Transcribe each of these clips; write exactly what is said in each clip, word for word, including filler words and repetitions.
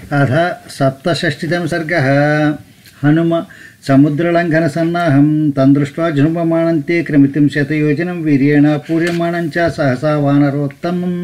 अथ सप्तषष्टितमः सर्गः। हनुम समुद्रलङ्घनसन्नाहं तं दृष्ट्वा जृम्भमाणन्ते क्रमितुं शतयोजनं वीर्येण पूर्यमाणं च सहसा वानरोत्तमम्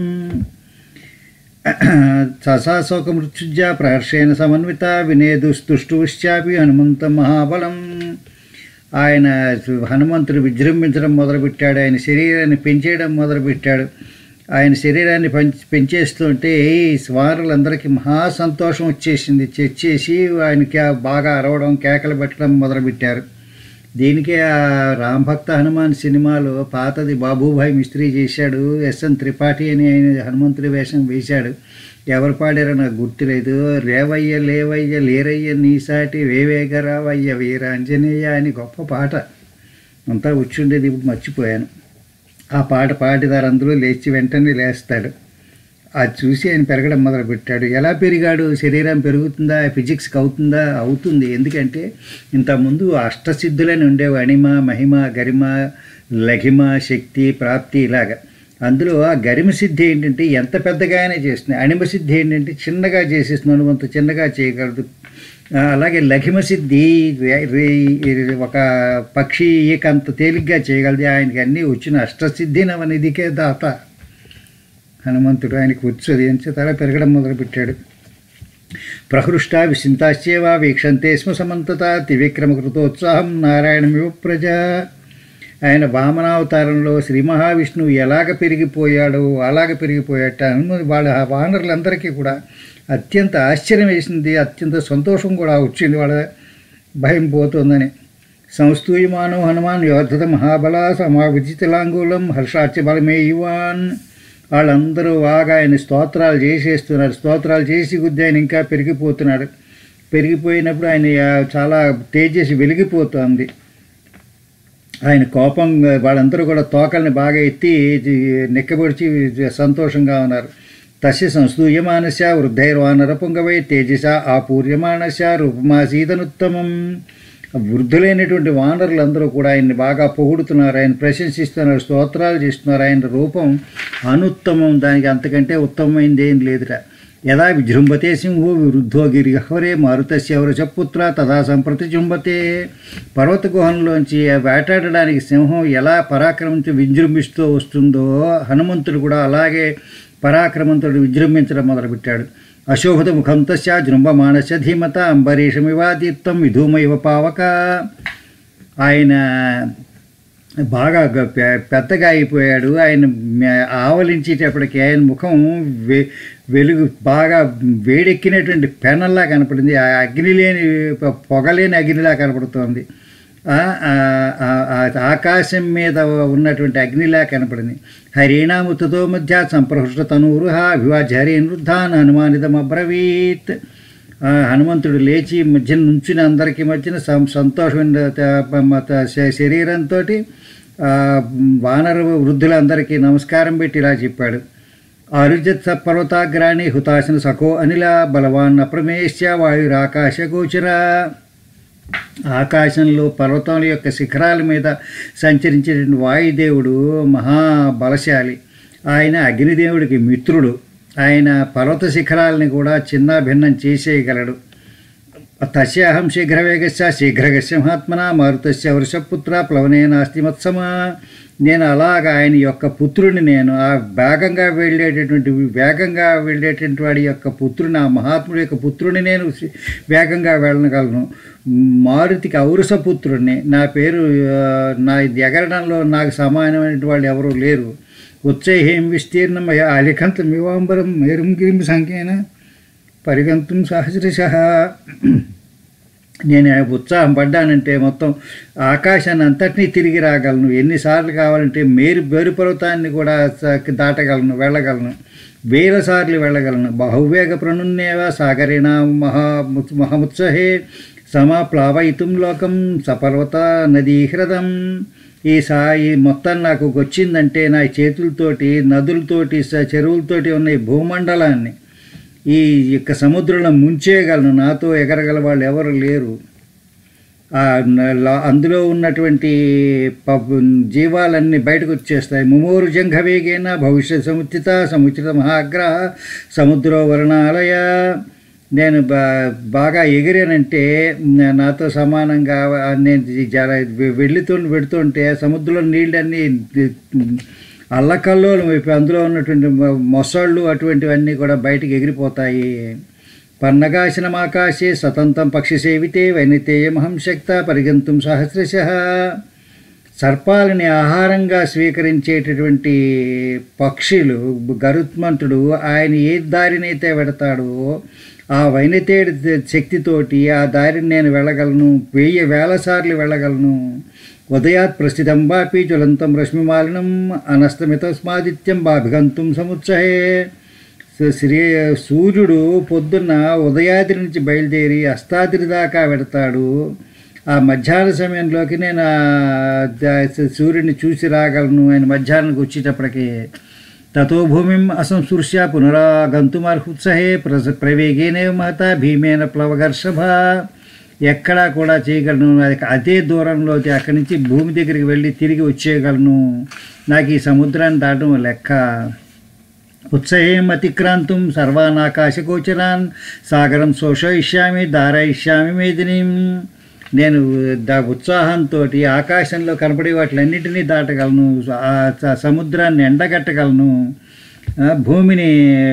ससाशोकमृत्युज्या प्रहर्षेण समन्विता विनेदुस्तुष्टुश्चापि హనుమంతం మహాబలం. ఆయన హనుమంతుడు విజృంభించడం మొదలుపెట్టాడు. ఆయన శరీరాన్ని పెంచేయడం మొదలుపెట్టాడు. ఆయన శరీరాన్ని పెంచేస్తుంటే వానరులందరికీ మహా సంతోషం వచ్చేసింది. వచ్చేసి ఆయనకి బాగా అరవడం, కేకలు పెట్టడం మొదలుపెట్టారు. దీనికే ఆ రామభక్త హనుమాన్ సినిమాలో పాతది బాబుభాయ్ మిస్త్రీ చేశాడు. ఎస్ఎన్ త్రిపాఠి అని ఆయన హనుమంతుడి వేషం వేశాడు. ఎవరు పాడారో నాకు గుర్తులేదు. రేవయ్య లేవయ్య లేరయ్య నీసాటి వేవేగ రావయ్య వీరాంజనేయ అని గొప్ప పాట అంతా వచ్చి ఉండేది. ఇప్పుడు మర్చిపోయాను. ఆ పాట పాడిదారు అందరూ లేచి వెంటనే లేస్తాడు. అది చూసి ఆయన పెరగడం మొదలుపెట్టాడు. ఎలా పెరిగాడు? శరీరం పెరుగుతుందా? ఫిజిక్స్కి అవుతుందా? అవుతుంది. ఎందుకంటే ఇంతకుముందు అష్టసిద్ధులని ఉండేవి. అణిమ, మహిమ, గరిమ, లఘిమ, శక్తి, ప్రాప్తి ఇలాగా. అందులో ఆ గరిమ సిద్ధి ఏంటంటే ఎంత పెద్దగా అయినా చేస్తుంది. అణిమ సిద్ధి ఏంటంటే చిన్నగా చేసేస్తున్నాను, అంత చిన్నగా చేయగలదు. అలాగే లఘిమ సిద్ధి ఒక పక్షి ఏకంత తేలిగ్గా చేయగలదు. ఆయనకి అన్నీ వచ్చిన అష్టసిద్ధి నవనిధికే దాత హనుమంతుడు. ఆయనకు వచ్చేది ఎంచేతలా పెరగడం మొదలుపెట్టాడు. ప్రహృష్ట విసింతాశ్చేవ వీక్షంతే స్మ సమంతత త్రివిక్రమకృతోత్సాహం నారాయణమివ ప్రజ. ఆయన వామనావతారంలో శ్రీ మహావిష్ణువు ఎలాగ పెరిగిపోయాడో అలాగ పెరిగిపోయాట. హనుమంతు వాళ్ళ వానరులందరికీ కూడా అత్యంత ఆశ్చర్యం వేసింది. అత్యంత సంతోషం కూడా వచ్చింది. వాళ్ళ భయం పోతుందని. సంస్తూయమానో హనుమాన్ యోధత మహాబల సమావిజితలాంగూలం హర్షాచ బలమే యువాన్. వాళ్ళందరూ బాగా ఆయన స్తోత్రాలు చేసేస్తున్నారు. స్తోత్రాలు చేసి కొద్దీ ఆయన ఇంకా పెరిగిపోతున్నాడు. పెరిగిపోయినప్పుడు ఆయన చాలా తేజస్సు వెలిగిపోతుంది. ఆయన కోపం వాళ్ళందరూ కూడా తోకల్ని బాగా ఎత్తి నెక్కబడిచి సంతోషంగా ఉన్నారు. తస్య సంస్తూయమానస్య వృద్ధైర్వానర పుంగవై తేజస ఆపూర్యమానస్య రూపమాసీదనుత్తమం. వృద్ధులైనటువంటి వానరులందరూ కూడా ఆయన్ని బాగా పొగుడుతున్నారు, ఆయన ప్రశంసిస్తున్నారు, స్తోత్రాలు చేస్తున్నారు. ఆయన రూపం అనుత్తమం, దానికి అంతకంటే ఉత్తమమైంది ఏం లేదురా. యదా విజృంభతే సింహో విరుద్ధో గిరిహరే మారుతస్య వృషపుత్ర తదా సంప్రతి జృంభతే. పర్వత గుహంలోంచి వేటాడడానికి సింహం ఎలా పరాక్రమించి విజృంభిస్తూ వస్తుందో హనుమంతుడు కూడా అలాగే పరాక్రమంతుడు విజృంభించడం మొదలుపెట్టాడు. అశోభత ముఖం తస్య జృంభమానస్య ధీమత అంబరీషమివాదీప్తం విధూమైవ పావక. ఆయన బాగా పెద్దగా అయిపోయాడు. ఆయన ఆవలించేటప్పటికి ఆయన ముఖం వె వెలుగు బాగా వేడెక్కినటువంటి పెనల్లా కనపడింది. ఆ అగ్ని లేని పొగలేని అగ్నిలా కనపడుతోంది. ఆకాశం మీద ఉన్నటువంటి అగ్నిలా కనపడింది. హరిణాముతో మధ్య సంప్రహృష్ట తనూరు అభివాజ్య హరిన్ వృద్ధాన్ హనుమానిదమబ్రవీత్. హనుమంతుడు లేచి మధ్య నుంచుని అందరికీ మధ్యన సంతోషమైన శరీరంతో వానర వృద్ధులందరికీ నమస్కారం పెట్టి ఇలా చెప్పాడు. ఆరుజత్ పర్వతాగ్రాణి హుతాశన సఖో అనిల బలవాన్ అప్రమేశ్య వాయురాకాశ గోచర. ఆకాశంలో పర్వతాల యొక్క శిఖరాల మీద సంచరించేటువంటి వాయుదేవుడు మహాబలశాలి. ఆయన అగ్నిదేవుడికి మిత్రుడు. ఆయన పర్వత శిఖరాలని కూడా చిన్న భిన్నం చేసేయగలడు. తస్యాహం శీఘ్రవేగస్య శీఘ్రగస్య మహాత్మన మారుతస్య వృషపుత్ర ప్లవనే నాస్తి మత్సమా. నేను అలాగ ఆయన యొక్క పుత్రుని, నేను ఆ వేగంగా వెళ్ళేటటువంటి వేగంగా వెళ్ళేటువంటి వాడి యొక్క పుత్రుని, ఆ మహాత్ముడి యొక్క పుత్రుని నేను వేగంగా వెళ్ళగలను. మారుతికి ఔరసపుత్రుడిని. నా పేరు, నా ఎగరడంలో నాకు సమానమైన వాళ్ళు ఎవరూ లేరు. ఉచ్చైహేం విస్తీర్ణం అలికంతం మివాంబరం మేరుం గిరిం సంఖ్యేన పరిగంతం సహస్రశ. నేను ఉత్సాహం పడ్డానంటే మొత్తం ఆకాశాన్ని అంతటినీ తిరిగి రాగలను. ఎన్నిసార్లు కావాలంటే మేరు బేరు పర్వతాన్ని కూడా దాటగలను, వెళ్ళగలను. వేల సార్లు వెళ్ళగలను. బహువేగ ప్రణున్నేవ సాగరేణ మహా మహముత్సహే సమాప్లావయితుం లోకం సపర్వత నదీ హ్రదం. ఈ సా ఈ మొత్తం నాకు వచ్చిందంటే నా చేతులతోటి నదులతోటి చెరువులతోటి ఉన్న ఈ భూమండలాన్ని ఈ యొక్క సముద్రంలో ముంచేయగలను. నాతో ఎగరగల వాళ్ళు ఎవరు లేరు. అందులో ఉన్నటువంటి జీవాలన్నీ బయటకు వచ్చేస్తాయి. ముమోరు జంఘవేగేన భవిష్యత్ సముచిత సముచిత మహాగ్రహ సముద్రో వర్ణాలయ. నేను బా బాగా ఎగిరానంటే నాతో సమానంగా నేను జల వెళ్ళుతూ పెడుతుంటే సముద్రంలో నీళ్ళన్నీ అల్లకల్లోలం అయిపోయి అందులో ఉన్నటువంటి మొసళ్ళు అటువంటివన్నీ కూడా బయటికి ఎగిరిపోతాయి. పన్నగాశనమాకాశే సతంతం పక్షి సేవితే వైనితేయమహం శక్త పరిగంతుం సహస్రశ. సర్పాలని ఆహారంగా స్వీకరించేటటువంటి పక్షులు గరుత్మంతుడు ఆయన ఏ దారినైతే వెడతాడో ఆ వైనతేడి శక్తితోటి ఆ దారిని నేను వెళ్ళగలను, వెయ్యి వేల సార్లు వెళ్ళగలను. ఉదయాత్ ప్రస్థితం వాపి జ్వలంతం రశ్మిమాలినం అనస్తమితస్మాదిత్యం బాభిగంతుం సముత్సహే. శ్రీ సూర్యుడు పొద్దున్న ఉదయాద్రి నుంచి బయలుదేరి అస్తాద్రి దాకా వెడతాడు. ఆ మధ్యాహ్న సమయంలోకి నేను సూర్యుడిని చూసి రాగలను. ఆయన మధ్యాహ్నానికి వచ్చేటప్పటికి తతో భూమిం అసంస్పృశ్య పునరాగంతుమర్హుత్సహే ప్ర ప్రవేగేనే మహత భీమేన ప్లవగర్షభ. ఎక్కడా కూడా చేయగలను. అదే దూరంలో అక్కడి నుంచి భూమి దగ్గరికి వెళ్ళి తిరిగి వచ్చేయగలను. నాకు ఈ సముద్రాన్ని దాటం లెక్క. ఉత్సహేం అతిక్రాంతుం సర్వానాకాశగోచరాన్ సాగరం శోషయిష్యామి ధారయిష్యామి మేదినీం. నేను దా ఉత్సాహంతో ఆకాశంలో కనపడే వాటిలన్నిటినీ దాటగలను, సముద్రాన్ని ఎండగట్టగలను, భూమిని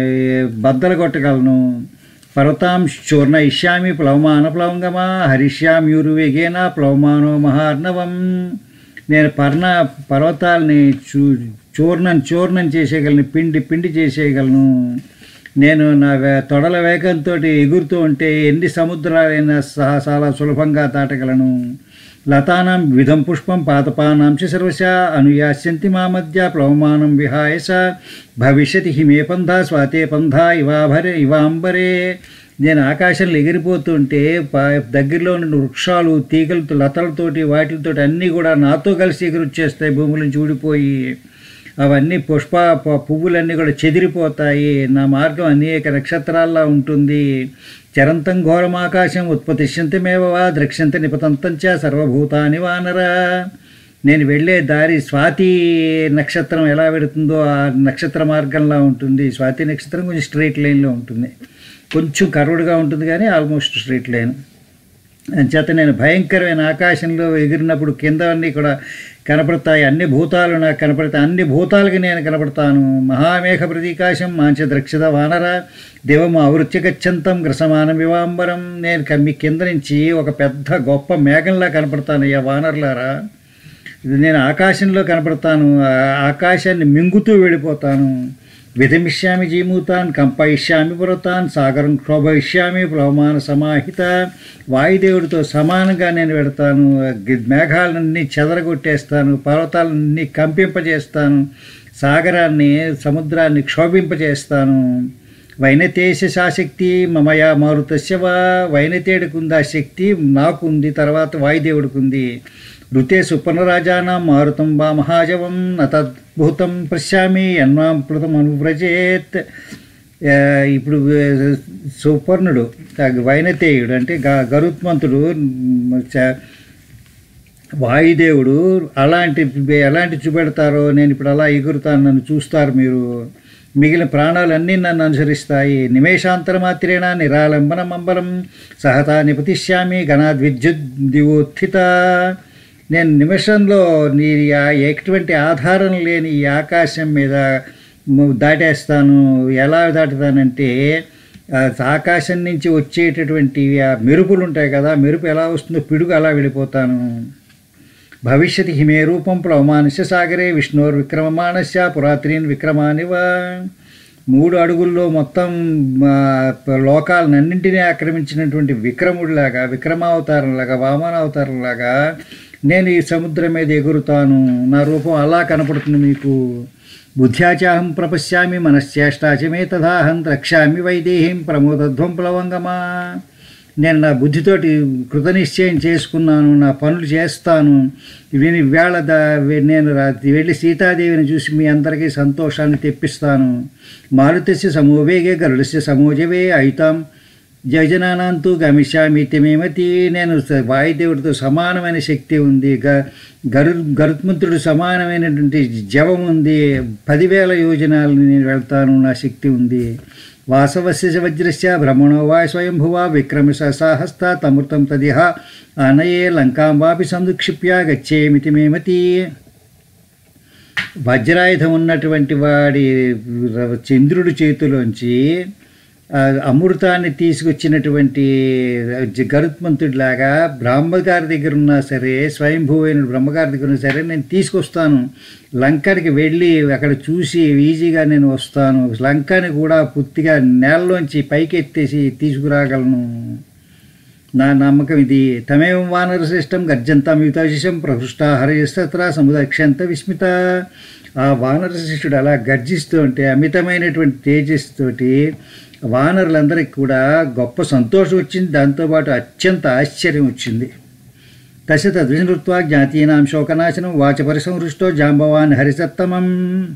బద్దలు కొట్టగలను. పర్వతాం చూర్ణ ఇష్యామి ప్లవమాన ప్లవంగమా హరిష్యామ్యూరువేగేన ప్లవమానో మహార్ణవం. నేను పర్ణ పర్వతాలని చూ చూర్ణం చూర్ణం చేసేయగలను, పిండి పిండి చేసేయగలను. నేను నా తొడల వేగంతో ఎగురుతూ ఉంటే ఎన్ని సముద్రాలైనా సహా చాలా సులభంగా దాటగలను. లతానాం విధం పుష్పం పాతపానాం చ సర్వశ అనుయాస్యంతి మా మధ్య ప్లవమానం విహాయస భవిష్యతి హిమే పంధ స్వాతే పంధ ఇవాభరే ఇవాంబరే. నేను ఆకాశంలో ఎగిరిపోతుంటే దగ్గరలో ఉన్న వృక్షాలు తీగలతో లతలతోటి వాటితో అన్నీ కూడా నాతో కలిసి ఎగురొచ్చేస్తాయి. భూమి నుంచి ఊడిపోయి అవన్నీ పుష్ప పువ్వులన్నీ కూడా చెదిరిపోతాయి. నా మార్గం అనేక నక్షత్రాల్లో ఉంటుంది. చరంతం ఘోరమాకాశం ఉత్పతిష్యంతమేవ వా ద్రక్ష్యంత నిపతంతంచ సర్వభూతాని వానర. నేను వెళ్ళే దారి స్వాతి నక్షత్రం ఎలా పెడుతుందో ఆ నక్షత్ర మార్గంలా ఉంటుంది. స్వాతి నక్షత్రం కొంచెం స్ట్రైట్ లైన్లో ఉంటుంది, కొంచెం కర్వ్డ్గా ఉంటుంది కానీ ఆల్మోస్ట్ స్ట్రైట్ లైన్. అంచేత నేను భయంకరమైన ఆకాశంలో ఎగిరినప్పుడు కింద అన్నీ కూడా కనపడతాయి. అన్ని భూతాలు నాకు కనపడతాయి. అన్ని భూతాలకి నేను కనపడతాను. మహామేఘ ప్రతీకాశం మాంచ ద్రక్షిత వానర దేవము ఆవృత్య గచ్చంతం గ్రసమానం వివాంబరం. నేను కమ్మి కింద నుంచి ఒక పెద్ద గొప్ప మేఘంలా కనపడతాను. అయ్యా వానరులారా, నేను ఆకాశంలో కనపడతాను. ఆకాశాన్ని మింగుతూ వెళ్ళిపోతాను. విధమిష్యామి జీమూతాన్ కంపయిష్యామి పర్వతాన్ సాగరం క్షోభయిష్యామి ప్లవమాన సమాహిత. వాయుదేవుడితో సమానంగా నేను పెడతాను. మేఘాలన్నీ చెదరగొట్టేస్తాను, పర్వతాలన్నీ కంపింపజేస్తాను, సాగరాన్ని సముద్రాన్ని క్షోభింపజేస్తాను. వైనతేశ శాశక్తి మమయా మారుతస్య వా. వైనతేడికి ఉంది ఆ శక్తి, నాకు ఉంది, తర్వాత వాయుదేవుడికి ఉంది. ఋతే సుపర్ణరాజానాం మారుతం వా మహాజవం నతద్భుతం పశ్యామి యన్మాంప్లుతం అనువ్రజేత్. ఇప్పుడు సుపర్ణుడు వైనతేయుడు అంటే గ గరుత్మంతుడు వాయుదేవుడు అలాంటి ఎలాంటి చూపెడతారో నేను ఇప్పుడు అలా ఎగురుతాను, నన్ను చూస్తారు మీరు. మిగిలిన ప్రాణాలన్నీ నన్ను అనుసరిస్తాయి. నిమేషాంతరమాత్రేణ నిరాలంబనమంబరం సహతా నిపతిష్యామి గణాద్విద్యుత్ దివోత్థిత. నేను నిమిషంలో నీ ఎటువంటి ఆధారం లేని ఈ ఆకాశం మీద దాటేస్తాను. ఎలా దాటుతానంటే ఆకాశం నుంచి వచ్చేటటువంటి ఆ మెరుపులు ఉంటాయి కదా, మెరుపు ఎలా వస్తుందో పిడుగు అలా వెళ్ళిపోతాను. భవిష్యతి హిమే రూపం ప్లవమానస్య సాగరే విష్ణోర్ విక్రమమానస్య పురాత్రీన్ విక్రమానివ. మూడు అడుగుల్లో మొత్తం లోకాలన్నింటినీ ఆక్రమించినటువంటి విక్రముడిలాగా, విక్రమావతారంలాగా, వామనావతారంలాగా నేను ఈ సముద్రం మీద ఎగురుతాను. నా రూపం అలా కనపడుతుంది మీకు. బుద్ధ్యాచాహం ప్రపశ్యామి మనశ్చేష్టాచమే తదాహం రక్షామి వైదేహీం ప్రమోదధ్వం ప్లవంగమా. నేను నా బుద్ధితోటి కృతనిశ్చయం చేసుకున్నాను, నా పనులు చేస్తాను. విని వేళ దా నేను వెళ్ళి సీతాదేవిని చూసి మీ అందరికీ సంతోషాన్ని తెప్పిస్తాను. మారుతస్య సమోవేగే గరుడస్య సమోజవే అయితాం జగజనానంతు గమిష్యామిత్యమేమతి, నేను వాయుదేవుడితో సమానమైన శక్తి ఉంది, గ గరు గరుత్మంతుడు సమానమైనటువంటి జవం ఉంది, పదివేల యోజనాలను నేను వెళ్తాను, నా శక్తి ఉంది. వాసవస్య వజ్రస్య బ్రహ్మణో వా స్వయంభువా విక్రమిష సాహస్త తమృతం తదిహ అనయే లంకాం వాపి సందుక్షిప్య గచ్చేమితి మేమతి. వజ్రాయుధం ఉన్నటువంటి వాడి చంద్రుడి చేతిలోంచి అమృతాన్ని తీసుకొచ్చినటువంటి గరుత్మంతుడిలాగా బ్రహ్మగారి దగ్గర ఉన్నా సరే, స్వయంభూవైన బ్రహ్మగారి దగ్గర ఉన్నా సరే నేను తీసుకొస్తాను. లంకడికి వెళ్ళి అక్కడ చూసి ఈజీగా నేను వస్తాను. లంకని కూడా పూర్తిగా నేలలోంచి పైకి ఎత్తేసి తీసుకురాగలను. నా నమ్మకం ఇది. తమేవం వానర శ్రేష్టం గర్జంతాం యుతాశిషం ప్రహృష్ట హరయస్తత్ర సముదక్షంత విస్మిత. ఆ వానర శిష్యుడు అలా గర్జిస్తూ ఉంటే అమితమైనటువంటి తేజస్సుతోటి వానరులందరికీ కూడా గొప్ప సంతోషం వచ్చింది, దాంతోపాటు అత్యంత ఆశ్చర్యం వచ్చింది. తశ తద్వినృత్వా జ్ఞాతీనాం శోకనాశనం వాచ పరిసంహృష్టో జాంబవాన్ హరిసత్తమం.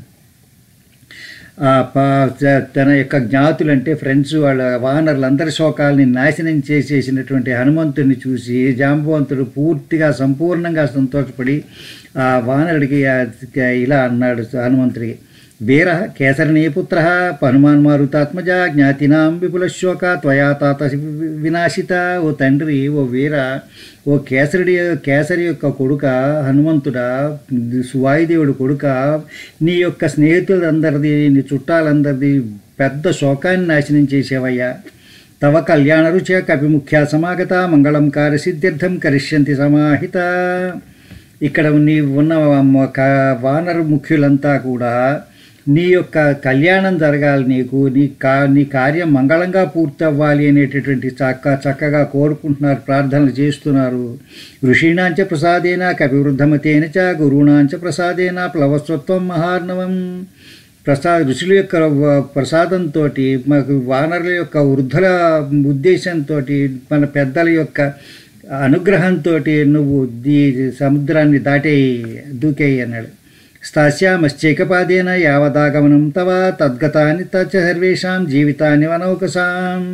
తన యొక్క జ్ఞాతులంటే ఫ్రెండ్స్ వాళ్ళ వానరులందరి శోకాలని నాశనం చేసేసినటువంటి హనుమంతుడిని చూసి జాంబవంతుడు పూర్తిగా సంపూర్ణంగా సంతోషపడి ఆ వానరుడికి ఇలా అన్నాడు హనుమంతుడికి, వీర కేసరణీపుత్ర హనుమాన్ మారుతాత్మజ జ్ఞాతినాం విపులశోక త్వయా తాత వినాశిత. ఓ తండ్రి, ఓ వీర, ఓ కేసరుడి కేసరి యొక్క కొడుక హనుమంతుడా, వాయుదేవుడు కొడుక, నీ యొక్క స్నేహితులందరిది, నీ చుట్టాలందరిది పెద్ద శోకాన్ని నాశనం చేసేవయ్యా. తవ కళ్యాణ రుచ కపిముఖ్య సమాగత మంగళం కార్యసిద్ధ్యర్థం కరిష్యంతి సమాహిత. ఇక్కడ నీ ఉన్న వానర ముఖ్యులంతా కూడా నీ యొక్క కళ్యాణం జరగాలి, నీకు నీ కా నీ కార్యం మంగళంగా పూర్తి అవ్వాలి అనేటటువంటి చక్క చక్కగా కోరుకుంటున్నారు, ప్రార్థనలు చేస్తున్నారు. ఋషీణాంచ ప్రసాదేన కవివృద్ధమతేన చ గురుణాంచ ప్రసాదేన ప్లవస్వత్వం మహార్ణవం. ప్రసా ఋషుల యొక్క ప్రసాదంతో, మాకు వానరుల యొక్క వృద్ధుల ఉద్దేశంతో, మన పెద్దల యొక్క అనుగ్రహంతో నువ్వు ఈ సముద్రాన్ని దాటేయి, దూకేయి అన్నాడు. స్థాస్యామశ్చైకపాదేన యావదాగమనం తవ తద్గతాని తచ్చ సర్వేషాం జీవితాన్ని వనౌకసాం.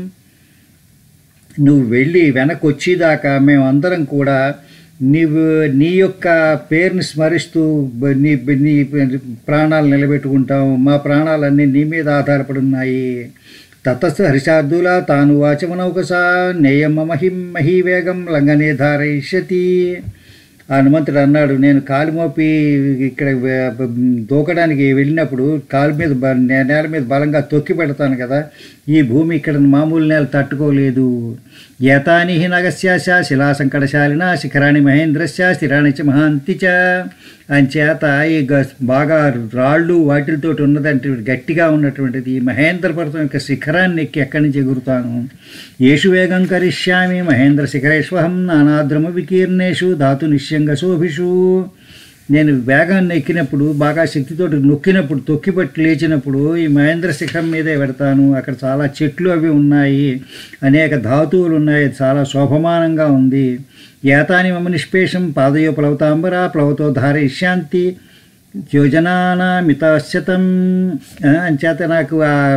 నువ్వు వెళ్ళి వెనక్కి వచ్చేదాకా మేమందరం కూడా నీవు నీ యొక్క పేరుని స్మరిస్తూ నీ నీ ప్రాణాలు నిలబెట్టుకుంటాం, మా ప్రాణాలన్నీ నీ మీద ఆధారపడి ఉన్నాయి. తతస్థ హరిశార్దులా తాను వాచమనౌకసా నేయం మహిం మహీవేగం లంఘనే ధారయిష్యతి. హనుమంతుడు అన్నాడు, నేను కాలు మోపి ఇక్కడ దూకడానికి వెళ్ళినప్పుడు కాలు మీద నేల మీద బలంగా తొక్కి పెడతాను కదా, ఈ భూమి ఇక్కడ మామూలు నేల తట్టుకోలేదు. ఏతాని నగస్యాశ శిలాసంకటశాలిన శిఖరాణి మహేంద్రస్య స్థిరాణి చ మహాంతి చ. అంచేత ఈ బాగా రాళ్ళు వాటితో ఉన్నదంటే గట్టిగా ఉన్నటువంటిది ఈ మహేంద్ర పర్వతం యొక్క శిఖరాన్ని ఎక్కి ఎక్కడి నుంచి ఎగురుతాను. ఏషు వేగం కరిష్యామి మహేంద్ర శిఖరేష్వహం నానాద్రమ వికీర్ణేషు ధాతు నిశ్యంగ శోభిషు. నేను వేగాన్ని ఎక్కినప్పుడు, బాగా శక్తితోటి నొక్కినప్పుడు, తొక్కిపట్టి లేచినప్పుడు ఈ మహేంద్ర శిఖరం మీదే పెడతాను. అక్కడ చాలా చెట్లు అవి ఉన్నాయి, అనేక ధాతువులు ఉన్నాయి, చాలా శోభమానంగా ఉంది. ఏతాని మమ నిష్పేషం పాదయో ప్లవతాంబరా ప్లవతో ధారయిష్యాంతి యోజనానామితాశ్యతం. అంచేత నాకు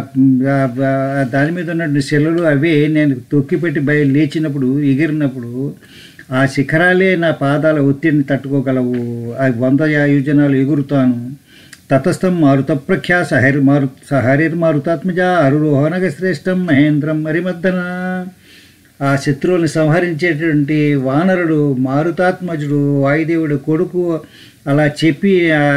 దాని మీద ఉన్నటువంటి శిలలు అవే నేను తొక్కిపెట్టి బయ లేచినప్పుడు ఎగిరినప్పుడు ఆ శిఖరాలే నా పాదాల ఒత్తిడిని తట్టుకోగలవు. అవి వంద యోజనాలు ఎగురుతాను. తతస్థం మారుత ప్రఖ్యా సహరి మారు సహరిర్మారుతాత్మజ అరురోహనగ శ్రేష్టం మహేంద్రం హరిమర్దన. ఆ శత్రువుల్ని సంహరించేటువంటి వానరుడు మారుతాత్మజుడు వాయుదేవుడు కొడుకు అలా చెప్పి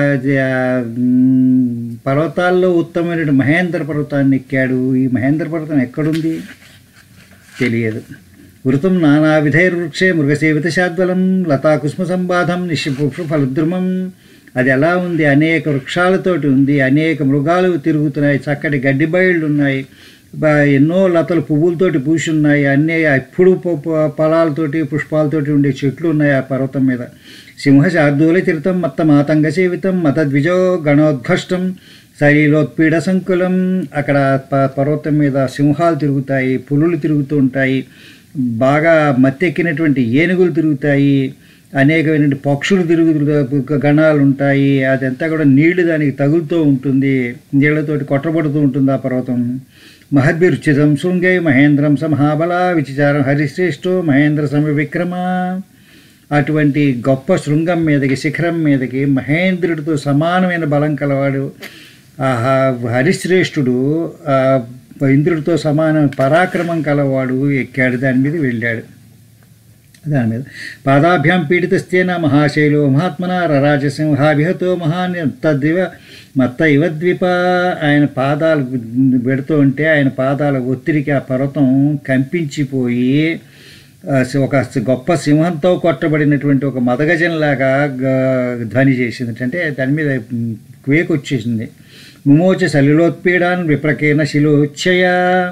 పర్వతాల్లో ఉత్తమమైన మహేంద్ర పర్వతాన్ని ఎక్కాడు. ఈ మహేంద్ర పర్వతం ఎక్కడుంది తెలియదు. వృతం నానా విధైర్వృక్షే మృగసేవిత శాద్వలం లతాకుష్మ సంబాధం నిశ్చిపుక్ష ఫలద్రుమం. అది ఎలా ఉంది? అనేక వృక్షాలతోటి ఉంది, అనేక మృగాలు తిరుగుతున్నాయి, చక్కటి గడ్డి బయళ్ళు ఉన్నాయి, ఎన్నో లతలు పువ్వులతోటి పూసి ఉన్నాయి, అన్నీ ఎప్పుడు ఫలాలతోటి పుష్పాలతోటి ఉండే చెట్లు ఉన్నాయి ఆ పర్వతం మీద. సింహ శార్దూల చరితం మత్త మాతంగ సేవితం మతద్విజో గణోద్ఘష్టం శైలోత్పీడ సంకులం. అక్కడ పర్వతం మీద సింహాలు తిరుగుతాయి, పులులు తిరుగుతూ ఉంటాయి, బాగా మత్తెక్కినటువంటి ఏనుగులు తిరుగుతాయి. అనేకమైన పక్షులు తిరుగు గణాలు ఉంటాయి. అదంతా కూడా నీళ్లు దానికి తగులుతూ ఉంటుంది, నీళ్లతోటి కొట్టబడుతూ ఉంటుంది ఆ పర్వతం. మహద్భిరుచితం శృంగై మహేంద్రం సమహాబల విచిచారం హరిశ్రేష్ఠో మహేంద్ర సమ విక్రమ. అటువంటి గొప్ప శృంగం మీదకి, శిఖరం మీదకి మహేంద్రుడితో సమానమైన బలం కలవాడు ఆ హరిశ్రేష్ఠుడు, ఇంద్రుడితో సమాన పరాక్రమం కలవాడు ఎక్కాడు, దాని మీద వెళ్ళాడు. దాని మీద పాదాభ్యాం పీడితస్తేన మహాశైలో మహాత్మన రరాజసింహాభిహతో మహాన్ తద్వివ మత్త ఇవద్విప. ఆయన పాదాలు పెడుతూ ఉంటే ఆయన పాదాల ఒత్తిడికి ఆ పర్వతం కంపించిపోయి ఒక గొప్ప సింహంతో కొట్టబడినటువంటి ఒక మదగజంలాగా ధ్వని చేసింది. అంటే దాని మీద క్వేక్ వచ్చేసింది. ముమోచ సలిలోత్పీడాన్ విప్రకేన శిలోచ్చయ.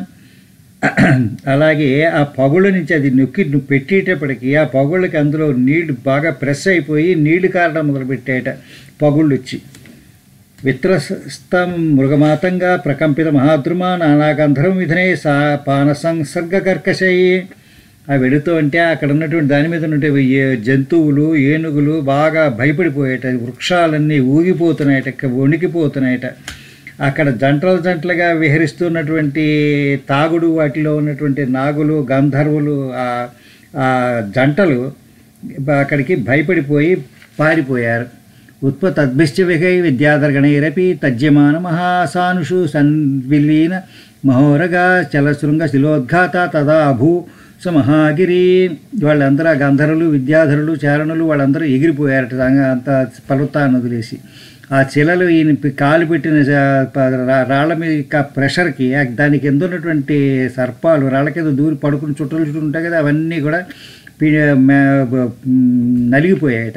అలాగే ఆ పగుళ్ళ నుంచి అది నొక్కి పెట్టేటప్పటికి ఆ పగుళ్ళకి అందులో నీళ్లు బాగా ప్రెస్ అయిపోయి నీళ్లు కారడం మొదలుపెట్టాయట పగుళ్ళు వచ్చి. విత్రస్తం మృగమాతంగా ప్రకంపిత మహాద్రుమ నానాగంధర్వం విధనే సా పాన సంసర్గ కర్కశయి. ఆ వెళుతూ అంటే అక్కడ ఉన్నటువంటి దాని మీద ఉన్నటువంటి జంతువులు, ఏనుగులు బాగా భయపడిపోయాట. వృక్షాలన్నీ ఊగిపోతున్నాయట, వణికిపోతున్నాయట. అక్కడ జంటలు జంటలుగా విహరిస్తున్నటువంటి తాగుడు వాటిలో ఉన్నటువంటి నాగులు, గంధర్వులు, ఆ జంటలు అక్కడికి భయపడిపోయి పారిపోయారు. ఉత్పతద్భిశ్చ విహై విద్యాధర్గణైరపి తజ్యమాన మహాసానుషు సన్విలీన మహోరగా చలశృంగ శిలోద్ఘాత తదా అభూ స మహాగిరి. వాళ్ళందరూ ఆ గంధర్వులు, విద్యాధరులు, చారణులు వాళ్ళందరూ ఎగిరిపోయారట అంత పర్వతాన్ని వదిలేసి. ఆ శిలలు ఈయన కాలు పెట్టిన రాళ్ల మీద ప్రెషర్కి దాని కింద ఉన్నటువంటి సర్పాలు రాళ్ల కింద దూరి పడుకుని చుట్టలు చుట్టూ ఉంటాయి కదా, అవన్నీ కూడా నలిగిపోయాయట.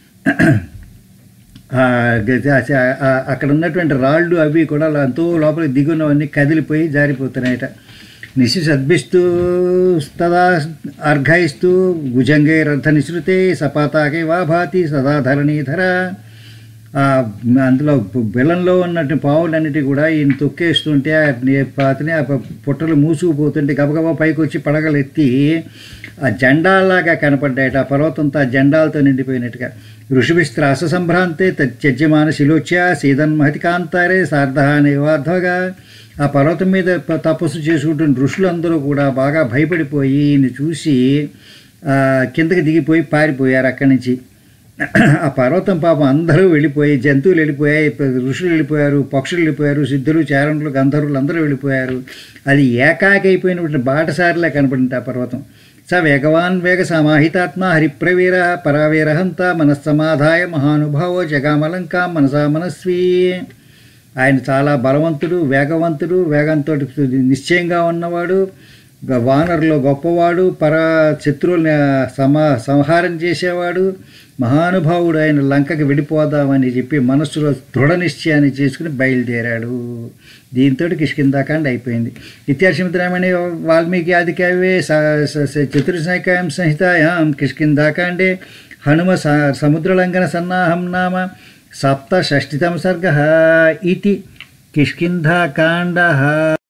అక్కడ ఉన్నటువంటి రాళ్ళు అవి కూడా ఎంతో లోపలికి దిగున్నవన్నీ కదిలిపోయి జారిపోతున్నాయట. నిశిసద్భిస్తూ తదా అర్ఘయిస్తూ భుజంగై రథ నిశ్రుతే సపాతాకే వాభాతి సదా ధరణీధర. అందులో బెల్లంలో ఉన్నట్టు పావులన్నిటి కూడా ఈయన తొక్కేస్తుంటే పాతిని ఆ పుట్టలు మూసుకుపోతుంటే గబగబా పైకి వచ్చి పడగలు ఎత్తి ఆ జెండాలాగా కనపడ్డాయట. ఆ పర్వతంతో ఆ జెండాలతో నిండిపోయినట్టుగా. ఋషిభిస్త్రాస సంభ్రాంతే తజ్యమాన శిలోచ్య సీదన్మహతి కాంతారే సార్ధహానేవాధ్వగా. ఆ పర్వతం మీద తపస్సు చేసుకుంటున్న ఋషులందరూ కూడా బాగా భయపడిపోయి ఈయన చూసి కిందకి దిగిపోయి పారిపోయారు అక్కడి నుంచి. ఆ పర్వతం పాపం అందరూ వెళ్ళిపోయి, జంతువులు వెళ్ళిపోయాయి, ఋషులు వెళ్ళిపోయారు, పక్షులు వెళ్ళిపోయారు, సిద్ధులు, చారణులు, గంధర్వులు అందరూ వెళ్ళిపోయారు. అది ఏకాకి అయిపోయినటువంటి బాటసారిలా కనపడింది ఆ పర్వతం. స వేగవాన్ వేగ సమాహితాత్మ హరిప్రవీర పరావీరహంత మనస్సమాధాయ మహానుభావో జగామలంకా మనసా మనస్వీ. ఆయన చాలా బలవంతుడు, వేగవంతుడు, వేగంతో నిశ్చయంగా ఉన్నవాడు, వానరులో గొప్పవాడు, పర శత్రువుల్ని సమా సంహారం చేసేవాడు, మహానుభావుడు. ఆయన లంకకి వెళ్ళిపోదామని చెప్పి మనస్సులో దృఢ నిశ్చయాన్ని చేసుకుని బయలుదేరాడు. దీంతో కిష్కింధాకాండ అయిపోయింది. ఇత్యార్షమిత్రామణి వాల్మీకి ఆదికావ్యే చతుర్సైకాయం సంహితాయాం కిష్కింధాకాండే హనుమ సముద్రలంఘన సన్నాహం నామ సప్తషష్టితమ సర్గ ఇతి కిష్కింధాకాండ.